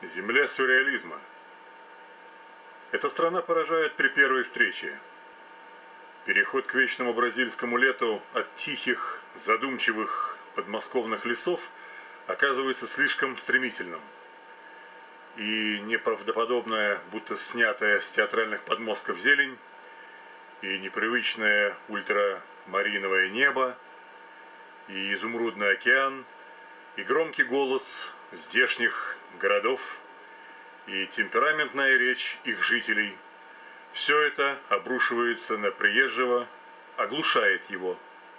Земля сюрреализма. Эта страна поражает при первой встрече. Переход к вечному бразильскому лету от тихих, задумчивых подмосковных лесов оказывается слишком стремительным. И неправдоподобная, будто снятая с театральных подмостков зелень, и непривычное ультрамариновое небо, и изумрудный океан, и громкий голос здешних городов, и темпераментная речь их жителей – все это обрушивается на приезжего, оглушает его.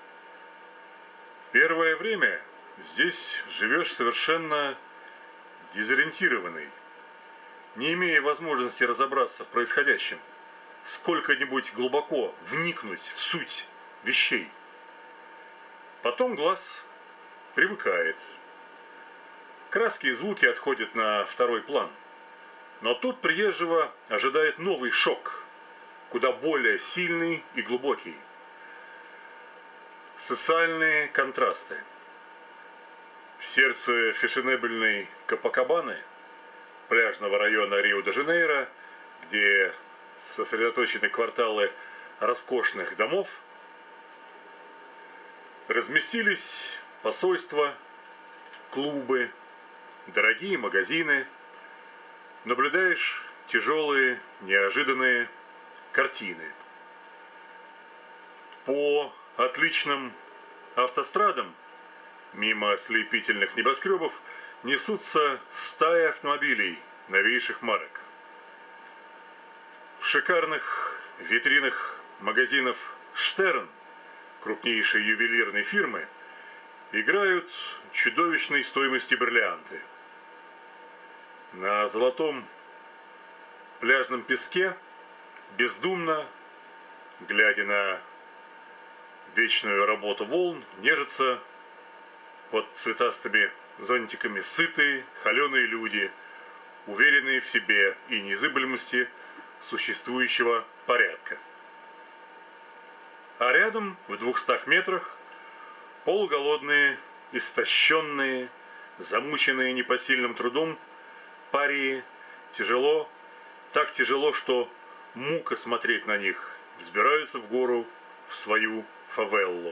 Первое время здесь живешь совершенно дезориентированный, не имея возможности разобраться в происходящем, сколько-нибудь глубоко вникнуть в суть вещей. Потом глаз привыкает. Краски и звуки отходят на второй план. Но тут приезжего ожидает новый шок, куда более сильный и глубокий. Социальные контрасты. В сердце фешенебельной Копакабаны, пляжного района Рио-де-Жанейро, где сосредоточены кварталы роскошных домов, разместились посольства, клубы, дорогие магазины. Наблюдаешь тяжелые, неожиданные картины. По отличным автострадам, мимо ослепительных небоскребов, несутся стаи автомобилей новейших марок. В шикарных витринах магазинов «Штерн», крупнейшей ювелирной фирмы, играют чудовищной стоимости бриллианты. На золотом пляжном песке, бездумно, глядя на вечную работу волн, нежатся под цветастыми зонтиками сытые, холеные люди, уверенные в себе и незыблемости существующего порядка. А рядом, в 200 метрах, полуголодные, истощенные, замученные непосильным трудом парии, тяжело, так тяжело, что мука смотреть на них, взбираются в гору в свою фавеллу.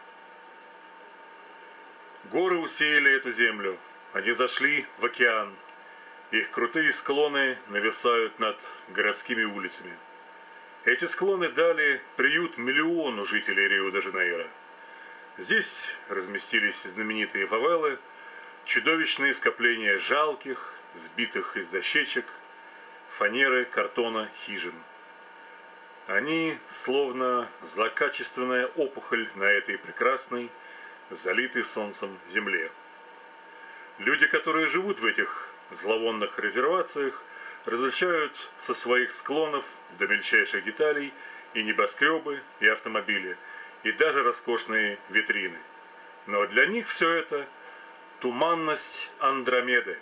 Горы усеяли эту землю, они зашли в океан, их крутые склоны нависают над городскими улицами. Эти склоны дали приют миллиону жителей Рио-де-Жанейро. Здесь разместились знаменитые фавелы, чудовищные скопления жалких, сбитых из дощечек, фанеры, картона, хижин. Они словно злокачественная опухоль на этой прекрасной, залитой солнцем земле. Люди, которые живут в этих зловонных резервациях, различают со своих склонов до мельчайших деталей и небоскребы, и автомобили, и даже роскошные витрины. Но для них все это туманность Андромеды.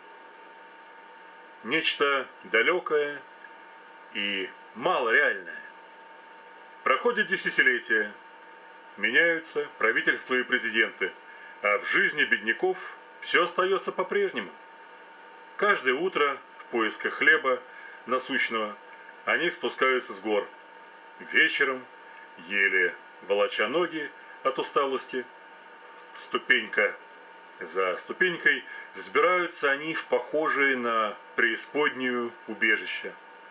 Нечто далекое и малореальное. Проходят десятилетия, меняются правительства и президенты, а в жизни бедняков все остается по-прежнему. Каждое утро в поисках хлеба насущного они спускаются с гор. Вечером, еле волоча ноги от усталости, ступенька за ступенькой, взбираются они в похожие на преисподнюю убежище.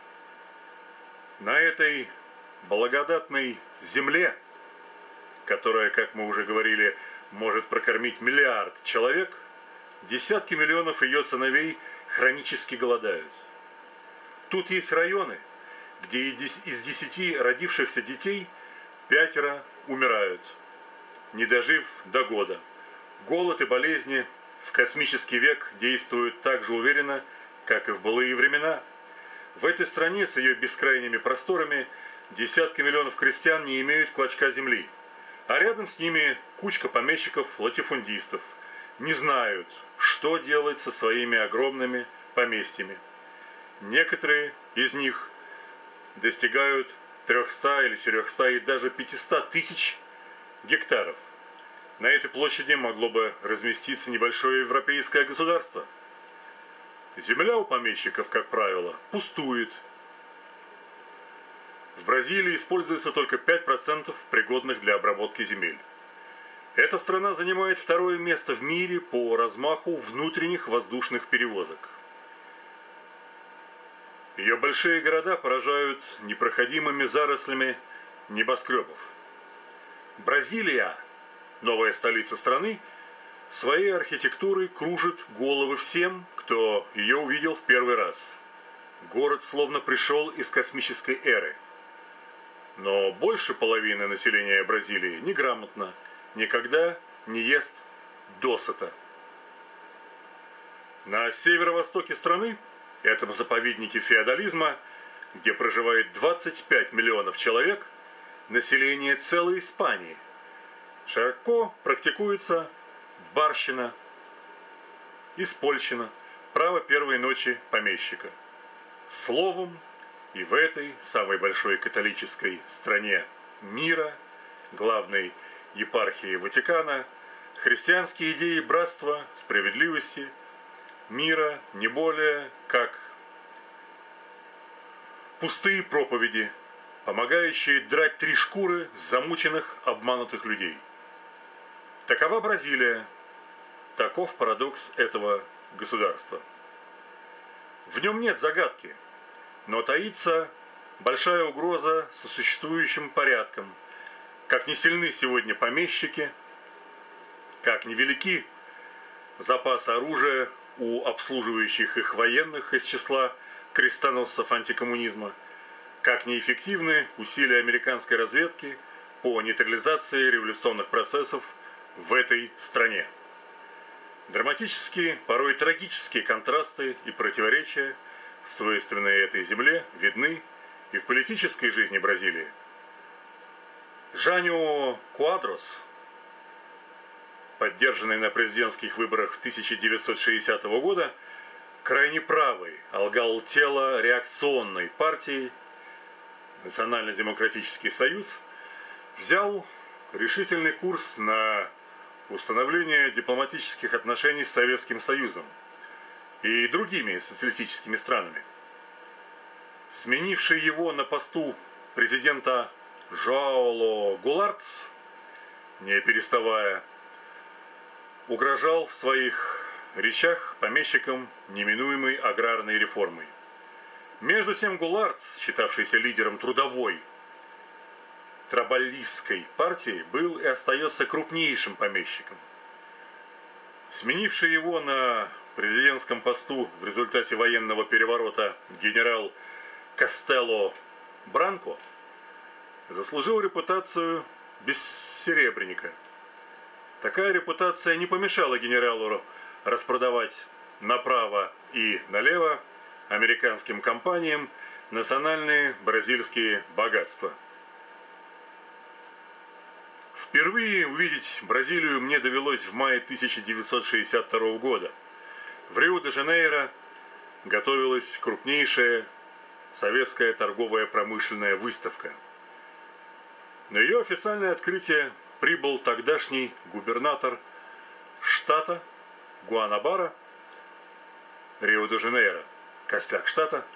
На этой благодатной земле, которая, как мы уже говорили, может прокормить миллиард человек, десятки миллионов ее сыновей хронически голодают. Тут есть районы, где из 10 родившихся детей 5 умирают, не дожив до года. Голод и болезни в космический век действуют так же уверенно, как и в былые времена. В этой стране с ее бескрайними просторами десятки миллионов крестьян не имеют клочка земли, а рядом с ними кучка помещиков-латифундистов не знают, что делать со своими огромными поместьями. Некоторые из них достигают 300 или 400 и даже 500 тысяч гектаров. На этой площади могло бы разместиться небольшое европейское государство. Земля у помещиков, как правило, пустует. В Бразилии используется только 5% пригодных для обработки земель. Эта страна занимает второе место в мире по размаху внутренних воздушных перевозок. Ее большие города поражают непроходимыми зарослями небоскребов. Бразилия, новая столица страны, своей архитектурой кружит головы всем, кто ее увидел в первый раз. Город словно пришел из космической эры. Но больше половины населения Бразилии неграмотно, никогда не ест досыта. На северо-востоке страны, этом заповеднике феодализма, где проживает 25 миллионов человек, население целой Испании, широко практикуется барщина, испольщина, право первой ночи помещика. Словом, и в этой самой большой католической стране мира, главной епархии Ватикана, христианские идеи братства, справедливости, мира не более как пустые проповеди, помогающие драть 3 шкуры замученных, обманутых людей. Такова Бразилия, таков парадокс этого государства. В нем нет загадки, но таится большая угроза сосуществующим порядкам. Как не сильны сегодня помещики, как невелики запасы оружия у обслуживающих их военных из числа крестоносцев антикоммунизма, как неэффективны усилия американской разведки по нейтрализации революционных процессов в этой стране. Драматические, порой трагические контрасты и противоречия, свойственные этой земле, видны и в политической жизни Бразилии. Жанио Куадрос, поддержанный на президентских выборах 1960 года, крайне правый, алгал-тело реакционной партии Национально-демократический союз, взял решительный курс на установление дипломатических отношений с Советским Союзом и другими социалистическими странами. Сменивший его на посту президента Жоао Гуларт, не переставая, угрожал в своих речах помещикам неминуемой аграрной реформой. Между тем Гуларт, считавшийся лидером трудовой трабалистской партии, был и остается крупнейшим помещиком. Сменивший его на президентском посту в результате военного переворота генерал Кастелло Бранко заслужил репутацию бессеребренника. Такая репутация не помешала генералу распродавать направо и налево американским компаниям национальные бразильские богатства. Впервые увидеть Бразилию мне довелось в мае 1962 года. В Рио-де-Жанейро готовилась крупнейшая советская торговая промышленная выставка. На ее официальное открытие прибыл тогдашний губернатор штата Гуанабара, Рио-де-Жанейро, костяк штата,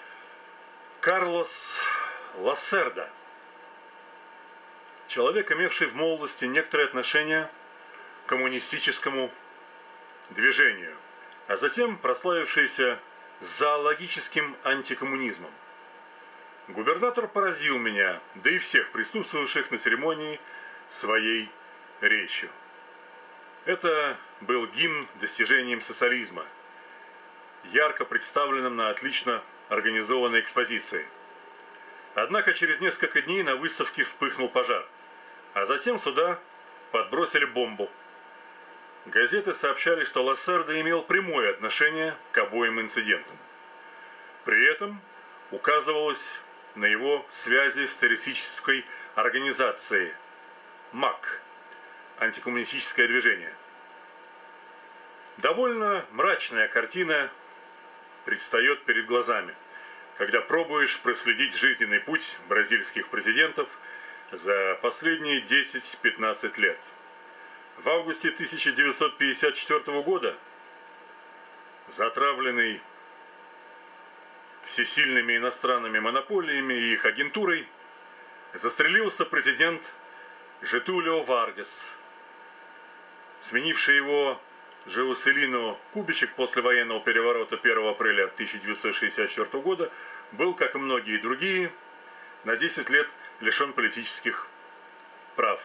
Карлос Лассерда, человек, имевший в молодости некоторое отношение к коммунистическому движению, а затем прославившийся зоологическим антикоммунизмом. Губернатор поразил меня, да и всех присутствовавших на церемонии, своей речью. Это был гимн достижениям социализма, ярко представленным на отлично организованной экспозиции. Однако через несколько дней на выставке вспыхнул пожар, а затем сюда подбросили бомбу. Газеты сообщали, что Лассерда имел прямое отношение к обоим инцидентам. При этом указывалось на его связи с террористической организацией МАК, антикоммунистическое движение. Довольно мрачная картина предстает перед глазами, когда пробуешь проследить жизненный путь бразильских президентов за последние 10-15 лет. В августе 1954 года затравленный всесильными иностранными монополиями и их агентурой, застрелился президент Жетулио Варгас, сменивший его Жусилино Кубичек после военного переворота 1 апреля 1964 года, был, как и многие другие, на 10 лет лишен политических прав.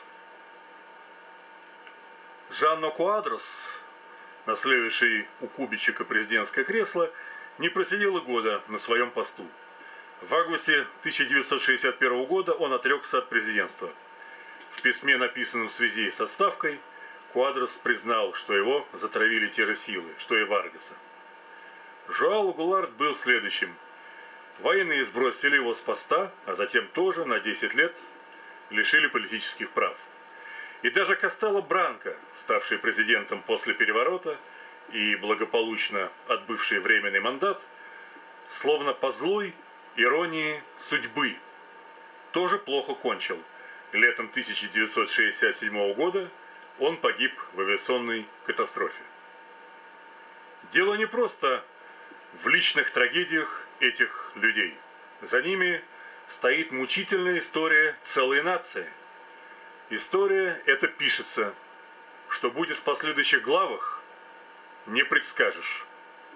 Жанно Куадрос, наследовавший у Кубичека президентское кресло, не просидел и года на своем посту. В августе 1961 года он отрекся от президентства. В письме, написанном в связи с отставкой, Куадрос признал, что его затравили те же силы, что и Варгаса. Жоау Гуларт был следующим. Военные сбросили его с поста, а затем тоже на 10 лет лишили политических прав. И даже Кастелло Бранко, ставший президентом после переворота и благополучно отбывший временный мандат, словно по злой иронии судьбы, тоже плохо кончил. Летом 1967 года он погиб в авиационной катастрофе. Дело не просто в личных трагедиях этих людей. За ними стоит мучительная история целой нации. История эта пишется, что будет в последующих главах, не предскажешь.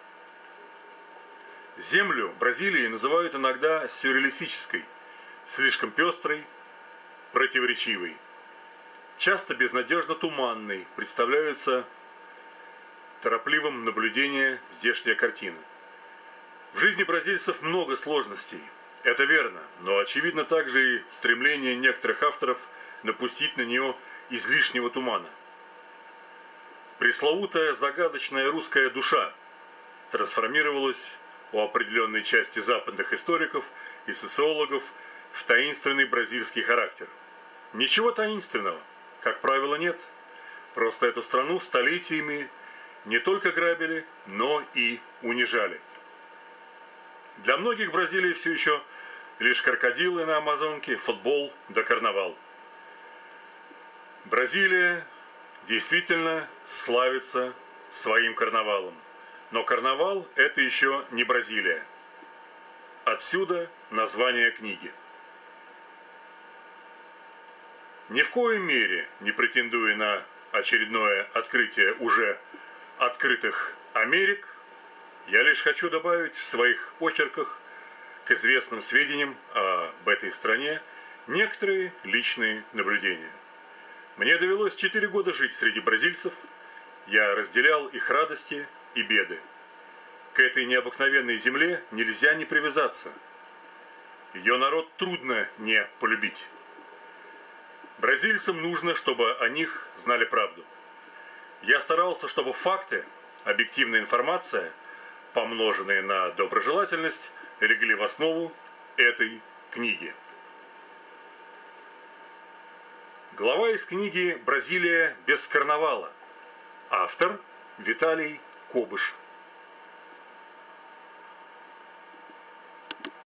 Землю Бразилии называют иногда сюрреалистической, слишком пестрой, противоречивой. Часто безнадежно туманной представляются торопливым наблюдения здешняя картина. В жизни бразильцев много сложностей, это верно, но очевидно также и стремление некоторых авторов напустить на нее излишнего тумана. Пресловутая загадочная русская душа трансформировалась у определенной части западных историков и социологов в таинственный бразильский характер. Ничего таинственного, как правило, нет. Просто эту страну столетиями не только грабили, но и унижали. Для многих Бразилия все еще лишь крокодилы на Амазонке, футбол да карнавал. Бразилия действительно славится своим карнавалом. Но карнавал – это еще не Бразилия. Отсюда название книги. Ни в коей мере не претендуя на очередное открытие уже открытых Америк, я лишь хочу добавить в своих очерках к известным сведениям об этой стране некоторые личные наблюдения. Мне довелось 4 года жить среди бразильцев, я разделял их радости и беды. К этой необыкновенной земле нельзя не привязаться. Ее народ трудно не полюбить. Бразильцам нужно, чтобы о них знали правду. Я старался, чтобы факты, объективная информация, помноженные на доброжелательность, легли в основу этой книги. Глава из книги «Бразилия без карнавала». Автор Виталий Кобыш.